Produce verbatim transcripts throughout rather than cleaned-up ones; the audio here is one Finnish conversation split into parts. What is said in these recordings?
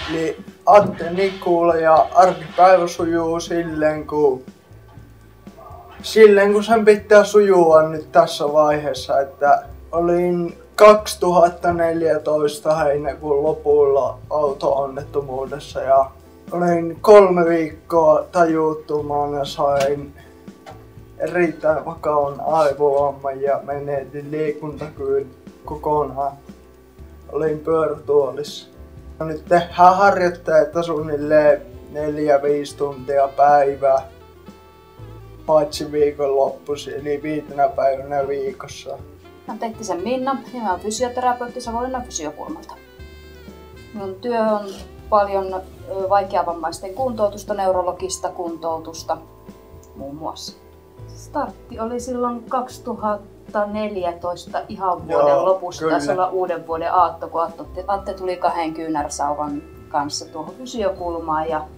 Eli Atte Nikula ja arkipäivä sujuu silleen kun, silleen kun sen pitää sujua nyt tässä vaiheessa, että olin kaksituhattaneljätoista heinäkuun lopulla auto-onnettomuudessa ja olin kolme viikkoa tajuttomaan ja sain erittäin vakavan aivovamman ja menetin liikuntakyvyn kokonaan. Olin pyörätuolissa. Nyt tehdään harjoitteita suunnilleen neljä viisi tuntia päivää, paitsi viikonloppuisin, eli viitenä päivänä viikossa. Mä oon Tehtisen Minna ja mä oon fysioterapeutti Savonlinnan Fysiokulmalta. Minun työ on paljon vaikeavammaisten kuntoutusta, neurologista kuntoutusta muun muassa. Startti oli silloin kaksituhattaneljätoista ihan vuoden Joo, lopussa, taisi olla uuden vuoden aatto, kun Atte tuli kahden kyynärsauvan kanssa tuohon fysiokulmaan ja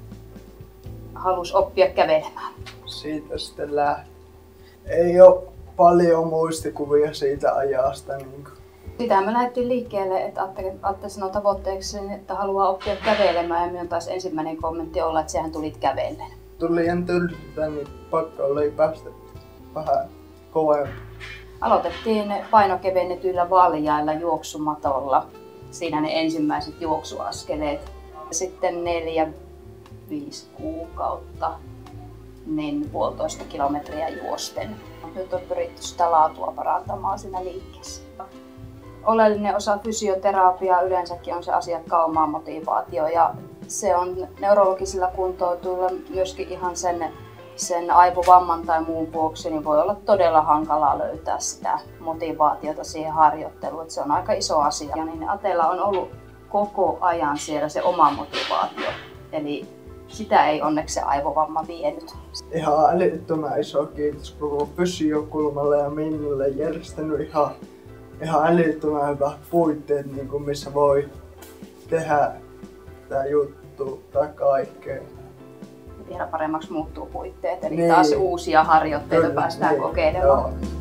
halusi oppia kävelemään. Siitä sitten lähti. Ei ole paljon muistikuvia siitä ajasta. Niin Sitä me lähdettiin liikkeelle, että Atte, Atte sanoi tavoitteeksi, että haluaa oppia kävelemään ja minun taas ensimmäinen kommentti olla, että sehän tulit kävellen. Tuli liian tylsää, niin pakko oli päästä vähän kovempi. Aloitettiin painokevennetyillä valjailla juoksumatolla. Siinä ne ensimmäiset juoksuaskeleet. Sitten neljä, viisi kuukautta, niin puolitoista kilometriä juosten. Nyt on pyritty sitä laatua parantamaan siinä liikkeessä. Oleellinen osa fysioterapiaa yleensäkin on se asiakkaan oma motivaatio ja se on neurologisilla kuntoutuilla myöskin ihan sen, sen aivovamman tai muun vuoksi niin voi olla todella hankalaa löytää sitä motivaatiota siihen harjoitteluun. Että se on aika iso asia. Ja niin Atella on ollut koko ajan siellä se oma motivaatio. Eli sitä ei onneksi se aivovamma vienyt. Ihan älyttömän iso kiitos koko Fysiokulmalle ja Minnalle järjestänyt ihan, ihan älyttömän hyvät puitteet, niin kuin missä voi tehdä tää juttu tai kaikkea. Vielä paremmaksi muuttuu puitteet, eli niin. Taas uusia harjoitteita Kyllä, päästään niin. kokeilemaan. Joo.